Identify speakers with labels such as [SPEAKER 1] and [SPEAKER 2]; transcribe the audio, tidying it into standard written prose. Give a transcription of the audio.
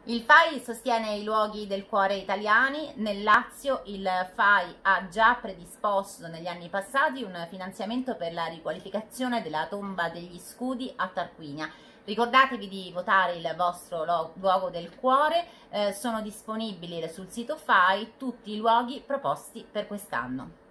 [SPEAKER 1] Il FAI sostiene i luoghi del cuore italiani. Nel Lazio il FAI ha già predisposto negli anni passati un finanziamento per la riqualificazione della tomba degli Scudi a Tarquinia. Ricordatevi di votare il vostro luogo del cuore, sono disponibili sul sito FAI tutti i luoghi proposti per quest'anno.